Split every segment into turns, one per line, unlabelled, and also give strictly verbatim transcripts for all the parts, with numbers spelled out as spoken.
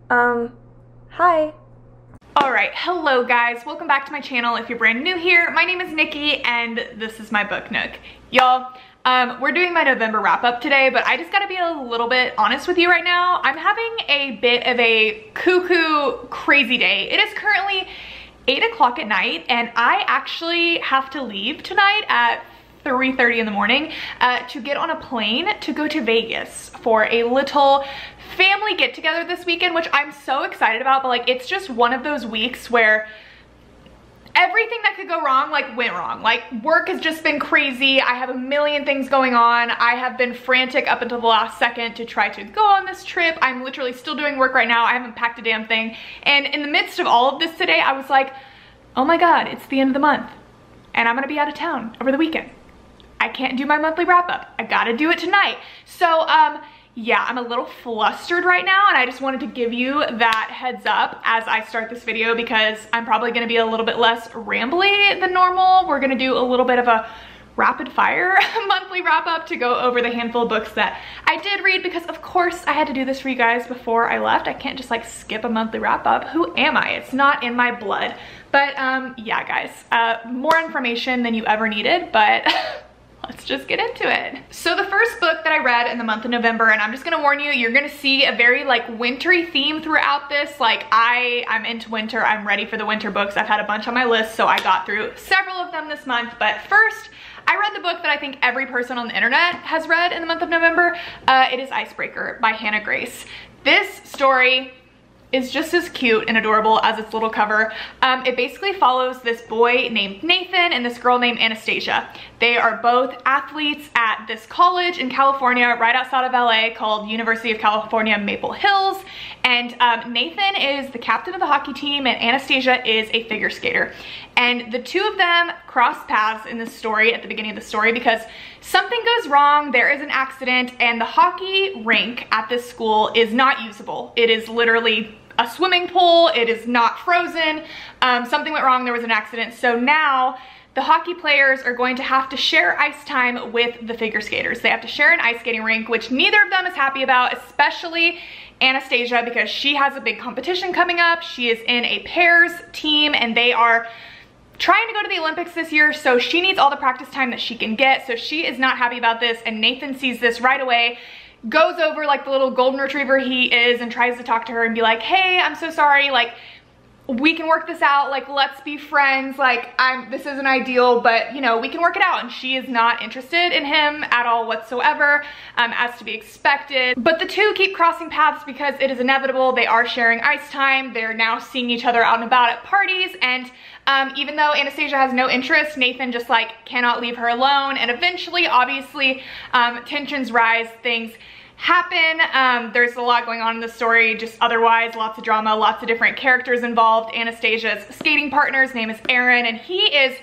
Um, hi.
Alright, hello guys, welcome back to my channel. If you're brand new here, my name is Nikki and this is my book nook. Y'all, um, we're doing my November wrap up today, but I just gotta be a little bit honest with you right now. I'm having a bit of a cuckoo crazy day. It is currently eight o'clock at night and I actually have to leave tonight at three thirty in the morning uh, to get on a plane to go to Vegas for a little family get together this weekend, which I'm so excited about. But like, it's just one of those weeks where everything that could go wrong like went wrong. Like, work has just been crazy. I have a million things going on. I have been frantic up until the last second to try to go on this trip. I'm literally still doing work right now. I haven't packed a damn thing. And in the midst of all of this today, I was like, oh my God, it's the end of the month and I'm gonna be out of town over the weekend. I can't do my monthly wrap up. I gotta do it tonight. So um, yeah, I'm a little flustered right now and I just wanted to give you that heads up as I start this video because I'm probably gonna be a little bit less rambly than normal. We're gonna do a little bit of a rapid fire monthly wrap up to go over the handful of books that I did read because of course I had to do this for you guys before I left. I can't just like skip a monthly wrap up. Who am I? It's not in my blood. But um, yeah guys, uh, more information than you ever needed, but let's just get into it. So the first book that I read in the month of November, and I'm just gonna warn you, you're gonna see a very like wintry theme throughout this. Like I, I'm into winter, I'm ready for the winter books. I've had a bunch on my list, so I got through several of them this month. But first, I read the book that I think every person on the internet has read in the month of November. Uh, it is Icebreaker by Hannah Grace. This story is just as cute and adorable as its little cover. Um, it basically follows this boy named Nathan and this girl named Anastasia. They are both athletes at this college in California, right outside of L A, called University of California, Maple Hills. And um, Nathan is the captain of the hockey team and Anastasia is a figure skater. And the two of them cross paths in this story at the beginning of the story because something goes wrong, there is an accident, and the hockey rink at this school is not usable. It is literally a swimming pool, it is not frozen, um, something went wrong, there was an accident. So now the hockey players are going to have to share ice time with the figure skaters. They have to share an ice skating rink, which neither of them is happy about, especially Anastasia because she has a big competition coming up. She is in a pairs team and they are trying to go to the Olympics this year, so she needs all the practice time that she can get. So she is not happy about this and Nathan sees this right away, goes over like the little golden retriever he is and tries to talk to her and be like, hey, I'm so sorry, like we can work this out, like let's be friends, like I'm this isn't ideal, but you know, we can work it out. And she is not interested in him at all whatsoever, um, as to be expected. But the two keep crossing paths because it is inevitable. They are sharing ice time, they're now seeing each other out and about at parties, and um, even though Anastasia has no interest, Nathan just like cannot leave her alone. And eventually, obviously, um, tensions rise, things happen. Um, there's a lot going on in the story, just otherwise, lots of drama, lots of different characters involved. Anastasia's skating partner's name is Aaron, and he is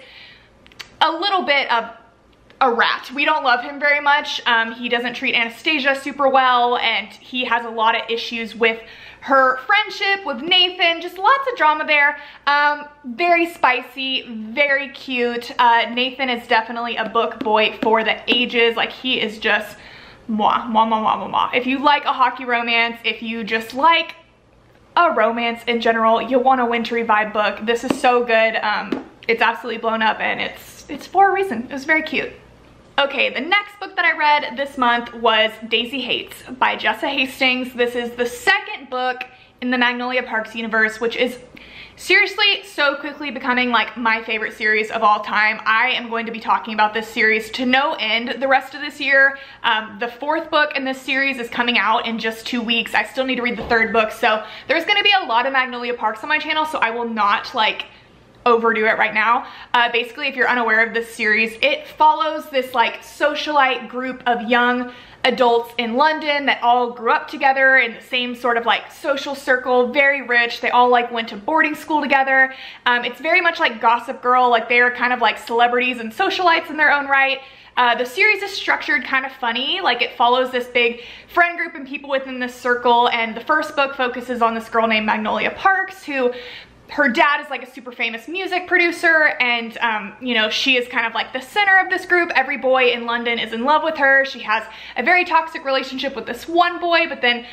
a little bit of a rat. We don't love him very much. Um, he doesn't treat Anastasia super well, and he has a lot of issues with her friendship with Nathan, just lots of drama there. Um, very spicy, very cute. Uh, Nathan is definitely a book boy for the ages. Like he is just Mwah, mwah, mwah, mwah, mwah, mwah. If you like a hockey romance, if you just like a romance in general, you want a wintry vibe book, this is so good. Um, it's absolutely blown up and it's, it's for a reason. It was very cute. Okay, the next book that I read this month was Daisy Hates by Jessa Hastings. This is the second book in the Magnolia Parks universe, which is seriously so quickly becoming like my favorite series of all time. I am going to be talking about this series to no end the rest of this year. Um, the fourth book in this series is coming out in just two weeks. I still need to read the third book, so there's gonna be a lot of Magnolia Parks on my channel, so I will not like overdo it right now. Uh, basically, if you're unaware of this series, it follows this like socialite group of young adults in London that all grew up together in the same sort of like social circle, very rich. They all like went to boarding school together. Um, it's very much like Gossip Girl, like they are kind of like celebrities and socialites in their own right. Uh, the series is structured kind of funny, like it follows this big friend group and people within this circle, and the first book focuses on this girl named Magnolia Parks who her dad is like a super famous music producer, and um, you know, she is kind of like the center of this group. Every boy in London is in love with her. She has a very toxic relationship with this one boy, but then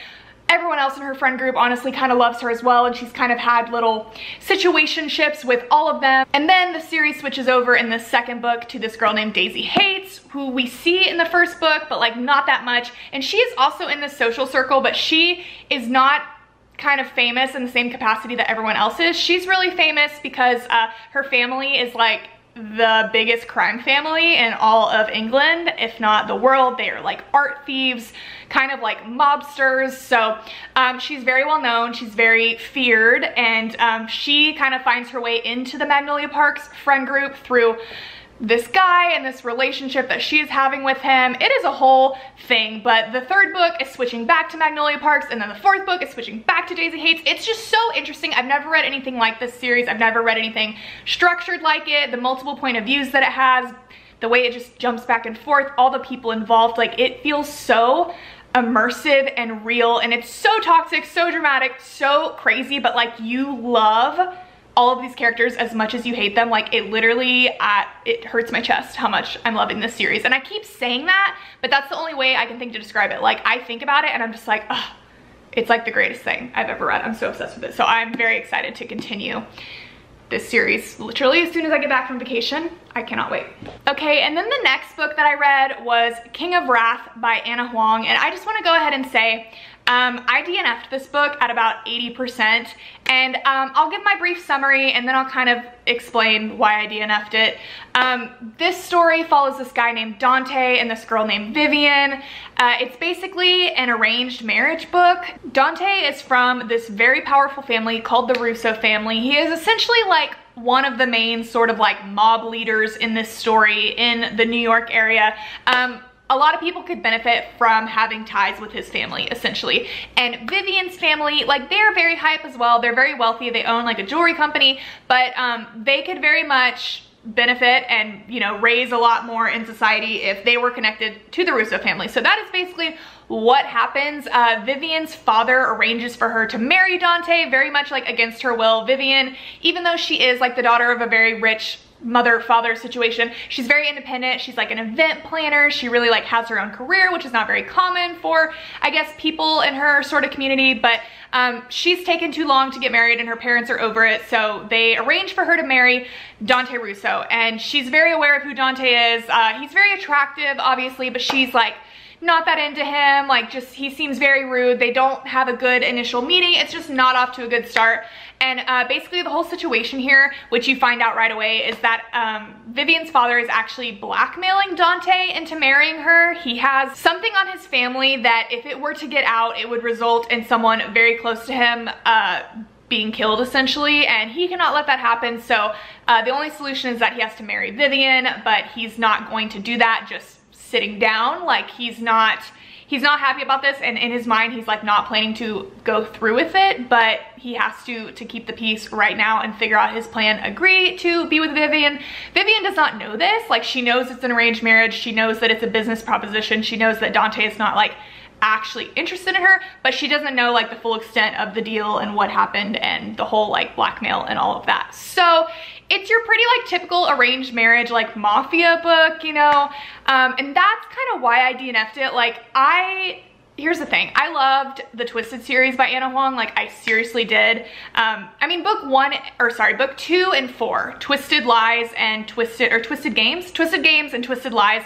everyone else in her friend group honestly kind of loves her as well, and she's kind of had little situationships with all of them. And then the series switches over in the second book to this girl named Daisy Hates, who we see in the first book, but like not that much. And she is also in the social circle, but she is not kind of famous in the same capacity that everyone else is. She's really famous because uh, her family is like the biggest crime family in all of England, if not the world. They are like art thieves, kind of like mobsters. So um, she's very well known, she's very feared, and um, she kind of finds her way into the Magnolia Parks friend group through this guy and this relationship that she is having with him. It is a whole thing, but the third book is switching back to Magnolia Parks, and then the fourth book is switching back to Daisy Hates. It's just so interesting. I've never read anything like this series. I've never read anything structured like it. The multiple point of views that it has, the way it just jumps back and forth, all the people involved, like it feels so immersive and real, and it's so toxic, so dramatic, so crazy, but like you love all of these characters as much as you hate them. Like it literally, uh, it hurts my chest how much I'm loving this series. And I keep saying that, but that's the only way I can think to describe it. Like I think about it and I'm just like, oh, it's like the greatest thing I've ever read. I'm so obsessed with it. So I'm very excited to continue this series literally as soon as I get back from vacation. I cannot wait. Okay, and then the next book that I read was King of Wrath by Ana Huang. And I just wanna go ahead and say, Um, I D N F'd this book at about eighty percent, and um, I'll give my brief summary and then I'll kind of explain why I D N F'd it. Um, this story follows this guy named Dante and this girl named Vivian. Uh, it's basically an arranged marriage book. Dante is from this very powerful family called the Russo family. He is essentially like one of the main sort of like mob leaders in this story in the New York area. Um, A lot of people could benefit from having ties with his family, essentially. And Vivian's family, like they're very hype as well. They're very wealthy. They own like a jewelry company, but um, they could very much benefit and, you know, raise a lot more in society if they were connected to the Russo family. So that is basically what happens. Uh, Vivian's father arranges for her to marry Dante, very much like against her will. Vivian, even though she is like the daughter of a very rich mother-father situation, she's very independent. She's like an event planner. She really like has her own career, which is not very common for, I guess, people in her sort of community, but um, she's taken too long to get married and her parents are over it, so they arrange for her to marry Dante Russo, and she's very aware of who Dante is. Uh, he's very attractive, obviously, but she's like not that into him, like just he seems very rude. They don't have a good initial meeting. It's just not off to a good start. And uh, basically the whole situation here, which you find out right away, is that um, Vivian's father is actually blackmailing Dante into marrying her. He has something on his family that if it were to get out, it would result in someone very close to him uh, being killed essentially, and he cannot let that happen. So uh, the only solution is that he has to marry Vivian, but he's not going to do that just sitting down. Like he's not he's not happy about this, and in his mind he's like not planning to go through with it, but he has to to keep the peace right now and figure out his plan. Agree to be with Vivian. Vivian does not know this. Like she knows it's an arranged marriage, she knows that it's a business proposition, she knows that Dante is not like actually interested in her, but she doesn't know like the full extent of the deal and what happened and the whole like blackmail and all of that. So it's your pretty like typical arranged marriage like mafia book, you know, um, and that's kind of why I D N F'd it. Like I here's the thing, I loved the Twisted series by Ana Huang, like I seriously did. um, I mean book one, or sorry, book two and four, Twisted Lies and Twisted, or Twisted Games, Twisted Games and Twisted Lies,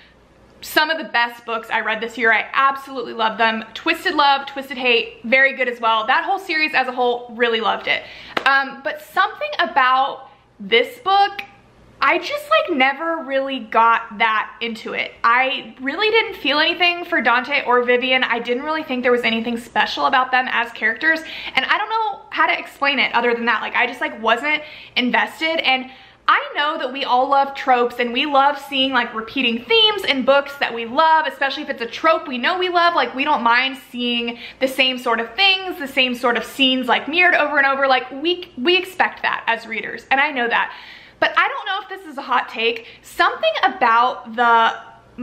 some of the best books I read this year. I absolutely love them. Twisted Love, Twisted Hate, very good as well. That whole series as a whole, really loved it. Um, but something about this book, I just like never really got that into it. I really didn't feel anything for Dante or Vivian. I didn't really think there was anything special about them as characters, and I don't know how to explain it other than that. Like I just like wasn't invested. And I know that we all love tropes and we love seeing like repeating themes in books that we love, especially if it's a trope we know we love. Like we don't mind seeing the same sort of things, the same sort of scenes like mirrored over and over. Like we, we expect that as readers, and I know that. But I don't know if this is a hot take. Something about the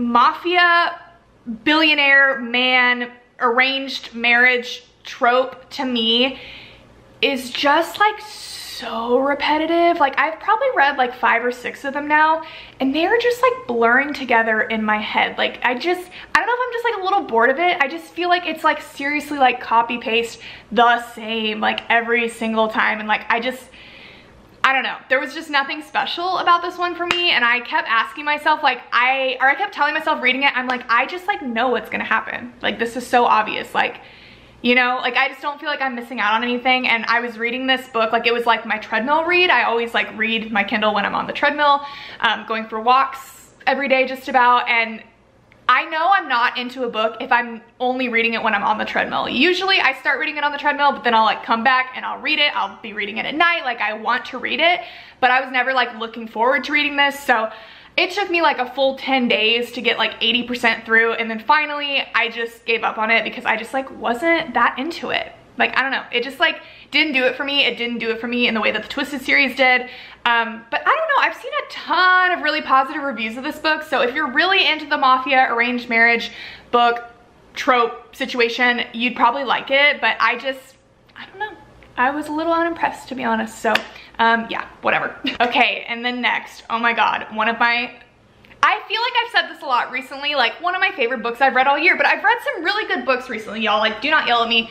mafia, billionaire man, arranged marriage trope to me is just like so so repetitive. Like I've probably read like five or six of them now, and they're just like blurring together in my head. Like I just, I don't know if I'm just like a little bored of it. I just feel like it's like seriously like copy paste the same like every single time. And like, I just, I don't know. There was just nothing special about this one for me. And I kept asking myself like, I, or I kept telling myself reading it, I'm like, I just like know what's gonna happen. Like this is so obvious. Like, you know, like I just don't feel like I'm missing out on anything. And I was reading this book, like it was like my treadmill read. I always like read my Kindle when I'm on the treadmill, um, going for walks every day just about. And I know I'm not into a book if I'm only reading it when I'm on the treadmill. Usually I start reading it on the treadmill, but then I'll like come back and I'll read it. I'll be reading it at night. Like I want to read it, but I was never like looking forward to reading this. So it took me like a full ten days to get like eighty percent through. And then finally I just gave up on it because I just like wasn't that into it. Like, I don't know. It just like didn't do it for me. It didn't do it for me in the way that the Twisted series did. Um, but I don't know. I've seen a ton of really positive reviews of this book. So if you're really into the mafia arranged marriage book trope situation, you'd probably like it. But I just, I don't know. I was a little unimpressed, to be honest. So um, yeah, whatever. Okay, and then next, oh my God, one of my, I feel like I've said this a lot recently, like one of my favorite books I've read all year, but I've read some really good books recently, y'all. Like, do not yell at me.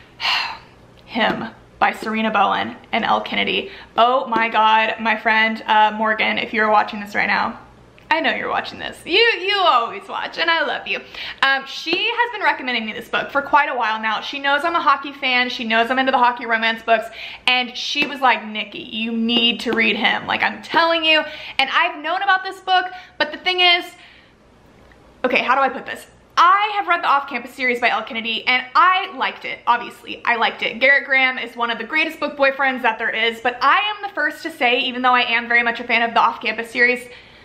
Him by Serena Bowen and Elle Kennedy. Oh my God, my friend uh, Morgan, if you're watching this right now, I know you're watching this. You you always watch, and I love you. Um, she has been recommending me this book for quite a while now. She knows I'm a hockey fan. She knows I'm into the hockey romance books. And she was like, Nikki, you need to read him. Like, I'm telling you. And I've known about this book, but the thing is, okay, how do I put this? I have read the Off Campus series by Elle Kennedy, and I liked it, obviously. I liked it. Gerrit Graham is one of the greatest book boyfriends that there is, but I am the first to say, even though I am very much a fan of the Off Campus series,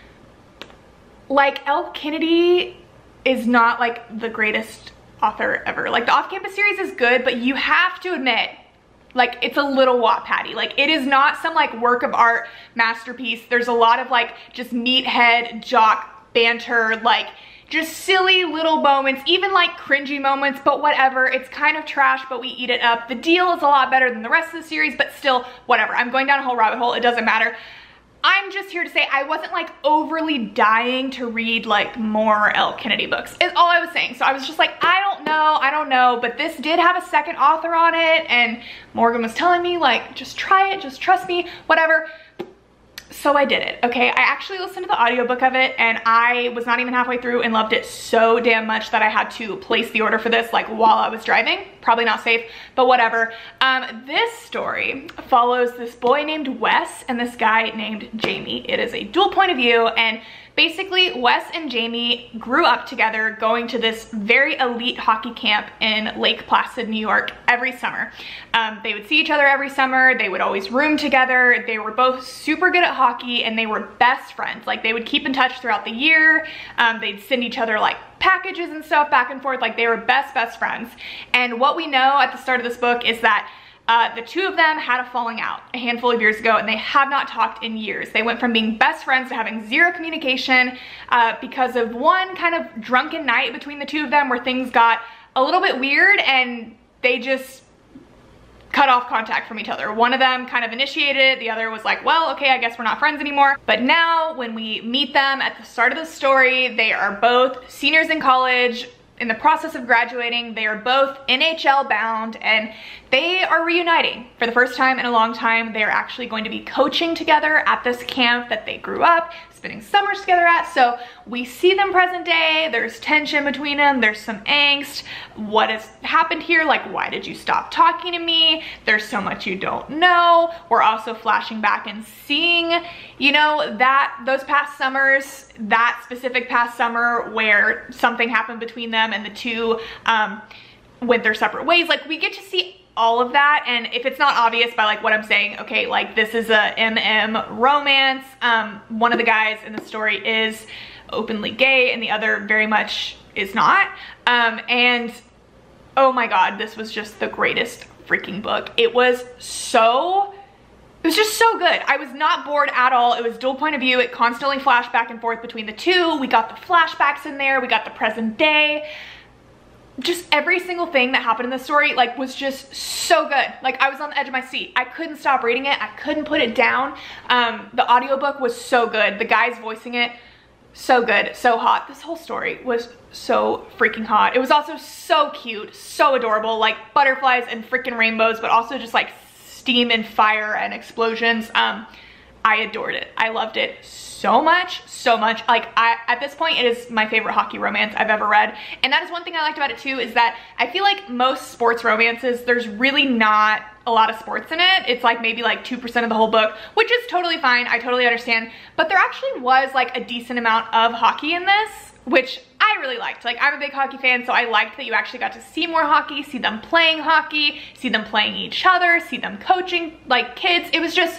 like, Elle Kennedy is not like the greatest author ever. Like, the Off Campus series is good, but you have to admit, like, it's a little Wattpad-y. Like, it is not some like work of art masterpiece. There's a lot of like just meathead jock banter, like just silly little moments, even like cringy moments, but whatever. It's kind of trash, but we eat it up. The Deal is a lot better than the rest of the series, but still, whatever. I'm going down a whole rabbit hole. It doesn't matter. I'm just here to say I wasn't like overly dying to read like more Elle Kennedy books, is all I was saying. So I was just like, I don't know, I don't know, but this did have a second author on it, and Morgan was telling me like, just try it, just trust me, whatever. So I did it, okay? I actually listened to the audiobook of it, and I was not even halfway through and loved it so damn much that I had to place the order for this like while I was driving. Probably not safe, but whatever. Um, this story follows this boy named Wes and this guy named Jamie. It is a dual point of view, and basically Wes and Jamie grew up together going to this very elite hockey camp in Lake Placid, New York every summer. Um, they would see each other every summer. They would always room together. They were both super good at hockey, and they were best friends. Like, they would keep in touch throughout the year. Um, they'd send each other like packages and stuff back and forth. Like, they were best, best friends. And what we know at the start of this book is that Uh, the two of them had a falling out a handful of years ago, and they have not talked in years. They went from being best friends to having zero communication uh, because of one kind of drunken night between the two of them where things got a little bit weird, and they just cut off contact from each other. One of them kind of initiated it. The other was like, well, okay, I guess we're not friends anymore. But now when we meet them at the start of the story, they are both seniors in college, in the process of graduating. They are both N H L bound, and they are reuniting for the first time in a long time. They are actually going to be coaching together at this camp that they grew up spending summers together at. So we see them present day. There's tension between them. There's some angst. What has happened here? Like, why did you stop talking to me? There's so much you don't know. We're also flashing back and seeing, you know, that those past summers, that specific past summer where something happened between them and the two um, went their separate ways. Like, we get to see all of that, and if it's not obvious by like what I'm saying, okay, like this is a M M romance. Um, one of the guys in the story is openly gay and the other very much is not. Um, and oh my God, this was just the greatest freaking book. It was so, it was just so good. I was not bored at all. It was dual point of view. It constantly flashed back and forth between the two. We got the flashbacks in there. We got the present day. just every single thing that happened in the story like was just so good. Like I was on the edge of my seat. I couldn't stop reading it. I couldn't put it down. Um, the audiobook was so good. The guys voicing it, so good, so hot. This whole story was so freaking hot. It was also so cute, so adorable, like butterflies and freaking rainbows, but also just like steam and fire and explosions. Um, I adored it. I loved it so much, so much. Like I, at this point, it is my favorite hockey romance I've ever read. And that is one thing I liked about it too, is that I feel like most sports romances, there's really not a lot of sports in it. It's like maybe like two percent of the whole book, which is totally fine. I totally understand. But there actually was like a decent amount of hockey in this, which I really liked. Like I'm a big hockey fan, so I liked that you actually got to see more hockey, see them playing hockey, see them playing each other, see them coaching like kids. It was just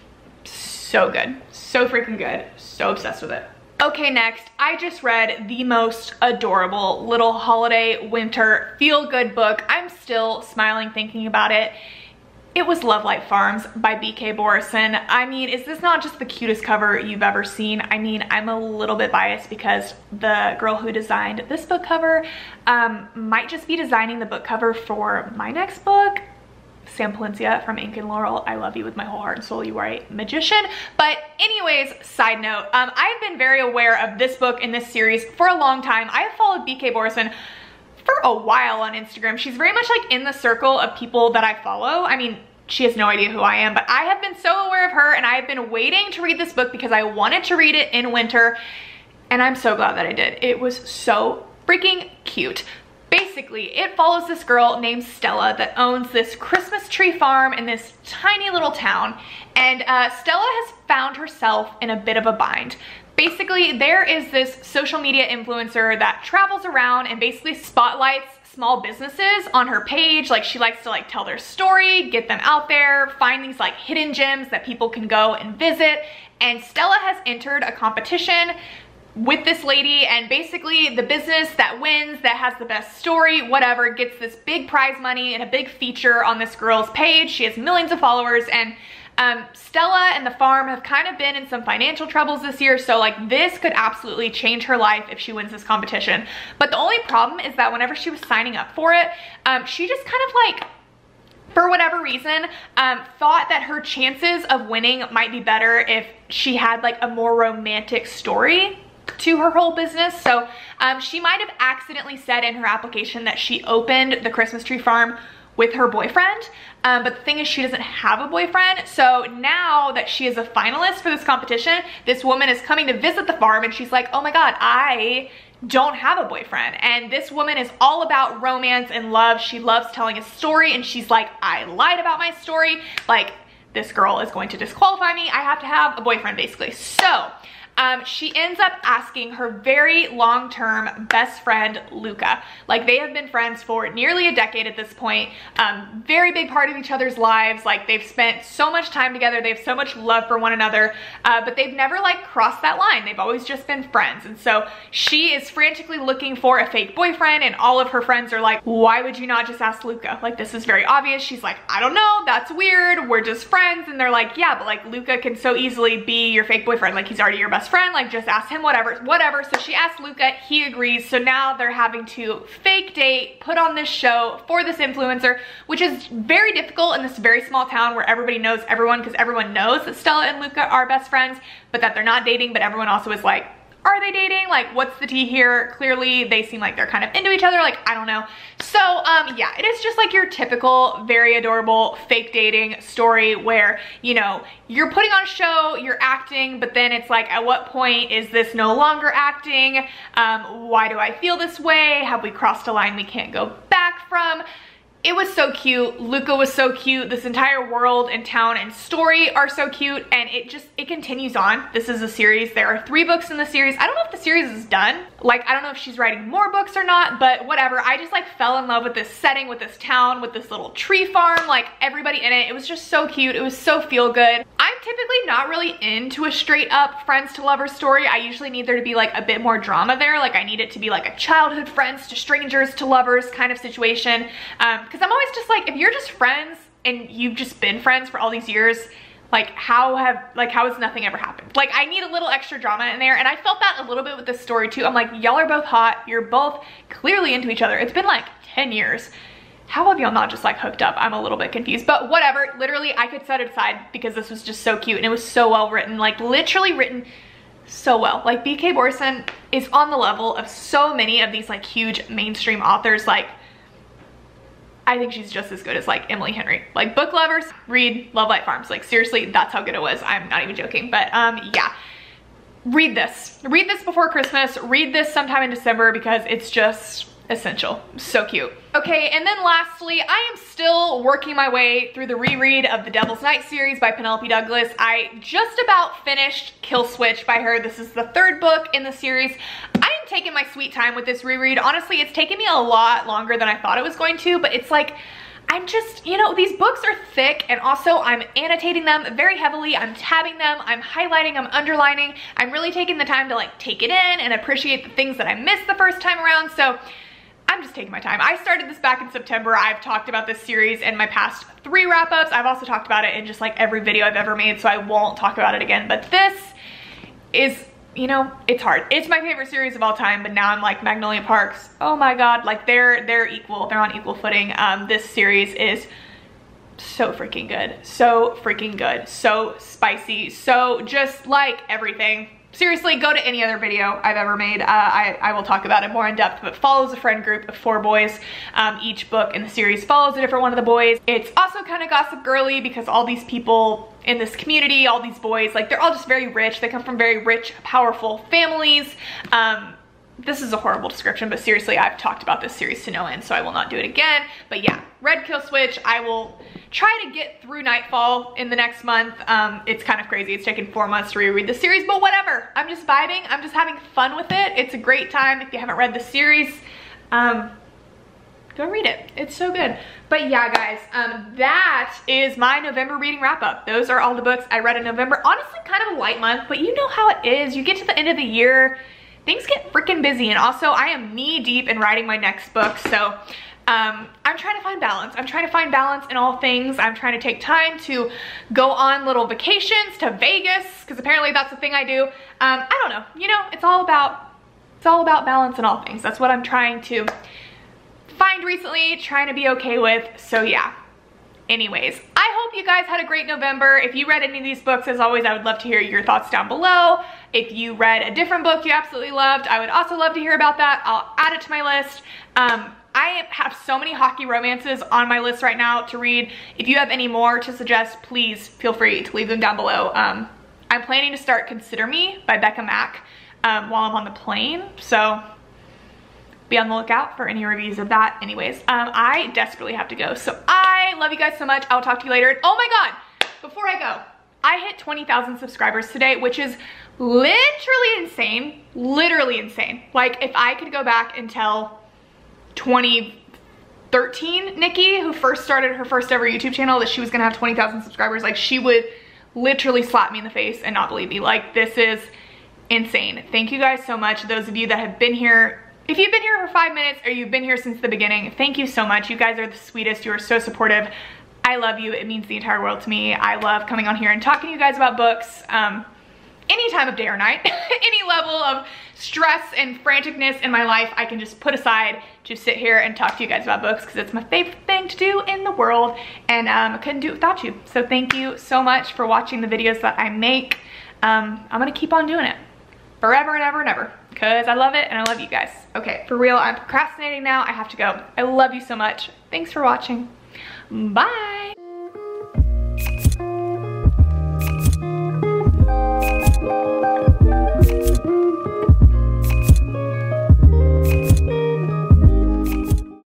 so good, so freaking good, so obsessed with it. Okay, next, I just read the most adorable little holiday winter feel-good book. I'm still smiling thinking about it. It was Love Light Farms by B K Borison. I mean, is this not just the cutest cover you've ever seen? I mean, I'm a little bit biased because the girl who designed this book cover um, might just be designing the book cover for my next book. Sam Palencia from Ink and Laurel, I love you with my whole heart and soul. You are a magician. But anyways, side note, um, I've been very aware of this book in this series for a long time. I have followed B K Borison for a while on Instagram. She's very much like in the circle of people that I follow. I mean, she has no idea who I am, but I have been so aware of her, and I have been waiting to read this book because I wanted to read it in winter, and I'm so glad that I did. It was so freaking cute. Basically, it follows this girl named Stella that owns this Christmas tree farm in this tiny little town. And uh, Stella has found herself in a bit of a bind. Basically, there is this social media influencer that travels around and basically spotlights small businesses on her page. Like she likes to like tell their story, get them out there, find these like hidden gems that people can go and visit. And Stella has entered a competition with this lady, and basically the business that wins, that has the best story, whatever, gets this big prize money and a big feature on this girl's page. She has millions of followers, and um, Stella and the farm have kind of been in some financial troubles this year, so like this could absolutely change her life if she wins this competition. But the only problem is that whenever she was signing up for it, um, she just kind of like, for whatever reason, um, thought that her chances of winning might be better if she had like a more romantic story to her whole business. So um, she might have accidentally said in her application that she opened the Christmas tree farm with her boyfriend. Um, but the thing is, she doesn't have a boyfriend. So now that she is a finalist for this competition, this woman is coming to visit the farm, and she's like, oh my God, I don't have a boyfriend. And this woman is all about romance and love. She loves telling a story, and she's like, I lied about my story. Like, this girl is going to disqualify me. I have to have a boyfriend, basically. So Um, she ends up asking her very long-term best friend, Luca. Like, they have been friends for nearly a decade at this point. Um, very big part of each other's lives. Like, they've spent so much time together. They have so much love for one another, uh, but they've never, like, crossed that line. They've always just been friends. And so she is frantically looking for a fake boyfriend, and all of her friends are like, why would you not just ask Luca? Like, this is very obvious. She's like, I don't know. That's weird. We're just friends. And they're like, yeah, but, like, Luca can so easily be your fake boyfriend. Like, he's already your best friend, like just ask him, whatever whatever. So she asked Luca, he agrees. So now they're having to fake date, put on this show for this influencer, which is very difficult in this very small town where everybody knows everyone, because everyone knows that Stella and Luca are best friends, but that they're not dating. But everyone also is like, are they dating? Like, what's the tea here? Clearly they seem like they're kind of into each other. Like, I don't know. So um yeah, it is just like your typical very adorable fake dating story where, you know, you're putting on a show, you're acting, but then it's like, at what point is this no longer acting? Um why do I feel this way? Have we crossed a line we can't go back from? It was so cute. Luca was so cute. This entire world and town and story are so cute, and it just, it continues on. This is a series. There are three books in the series. I don't know if the series is done. Like, I don't know if she's writing more books or not, but whatever. I just like fell in love with this setting, with this town, with this little tree farm, like everybody in it. It was just so cute. It was so feel good. I'm typically not really into a straight up friends to lovers story. I usually need there to be like a bit more drama there. Like, I need it to be like a childhood friends to strangers to lovers kind of situation. Um, Because I'm always just like, if you're just friends and you've just been friends for all these years, Like how have, like how has nothing ever happened? Like I need a little extra drama in there, and I felt that a little bit with this story too. I'm like, y'all are both hot, you're both clearly into each other. It's been like ten years. How have y'all not just like hooked up? I'm a little bit confused, but whatever. Literally I could set it aside because this was just so cute and it was so well written, like literally written so well. Like B K Borson is on the level of so many of these like huge mainstream authors. Like I think she's just as good as like Emily Henry. Like book lovers, read Love Light Farms. Like seriously, that's how good it was. I'm not even joking, but um, yeah. Read this. Read this before Christmas. Read this sometime in December because it's just essential. So cute. Okay, and then lastly, I am still working my way through the reread of the Devil's Night series by Penelope Douglas. I just about finished Kill Switch by her. This is the third book in the series. I am taking my sweet time with this reread. Honestly, it's taken me a lot longer than I thought it was going to, but it's like, I'm just, you know, these books are thick, and also I'm annotating them very heavily. I'm tabbing them, I'm highlighting, I'm underlining. I'm really taking the time to like take it in and appreciate the things that I missed the first time around. So I'm just taking my time. I started this back in September. I've talked about this series in my past three wrap-ups. I've also talked about it in just like every video I've ever made, so I won't talk about it again. But this is, you know, it's hard. It's my favorite series of all time, but now I'm like Magnolia Parks. Oh my God, like they're they're equal. They're on equal footing. Um, this series is so freaking good. So freaking good. So spicy. So just like everything. Seriously, go to any other video I've ever made. Uh, I, I will talk about it more in depth, but follows a friend group of four boys. Um, each book in the series follows a different one of the boys. It's also kind of Gossip Girly because all these people in this community, all these boys, like they're all just very rich. They come from very rich, powerful families. Um, this is a horrible description, but seriously, I've talked about this series to no end, so I will not do it again. But yeah, read Kill Switch. I will try to get through Nightfall in the next month. Um, it's kind of crazy. It's taken four months to reread the series, but whatever. I'm just vibing. I'm just having fun with it. It's a great time. If you haven't read the series, um, go read it. It's so good. But yeah, guys, um, that is my November reading wrap up. Those are all the books I read in November. Honestly, kind of a light month, but you know how it is. You get to the end of the year, things get freaking busy. And also I am knee deep in writing my next book. So um, I'm trying to find balance. I'm trying to find balance in all things. I'm trying to take time to go on little vacations to Vegas, because apparently that's the thing I do. Um, I don't know, you know, it's all about, it's all about balance in all things. That's what I'm trying to find recently, trying to be okay with. So yeah. Anyways, I hope you guys had a great November. If you read any of these books, as always, I would love to hear your thoughts down below. If you read a different book you absolutely loved, I would also love to hear about that. I'll add it to my list. Um, I have so many hockey romances on my list right now to read. If you have any more to suggest, please feel free to leave them down below. Um, I'm planning to start Consider Me by Becca Mack um, while I'm on the plane, so be on the lookout for any reviews of that. Anyways, um, I desperately have to go. So I love you guys so much. I'll talk to you later. And oh my God, before I go, I hit twenty thousand subscribers today, which is literally insane. Literally insane. Like if I could go back and tell twenty thirteen Nikki, who first started her first ever YouTube channel, that she was gonna have twenty thousand subscribers, like she would literally slap me in the face and not believe me. Like this is insane. Thank you guys so much. Those of you that have been here, if you've been here for five minutes or you've been here since the beginning, thank you so much. You guys are the sweetest. You are so supportive. I love you. It means the entire world to me. I love coming on here and talking to you guys about books. Um, any time of day or night, any level of stress and franticness in my life, I can just put aside to sit here and talk to you guys about books because it's my favorite thing to do in the world, and um, I couldn't do it without you. So thank you so much for watching the videos that I make. Um, I'm gonna keep on doing it forever and ever and ever because I love it and I love you guys. Okay, for real, I'm procrastinating now. I have to go. I love you so much. Thanks for watching. Bye.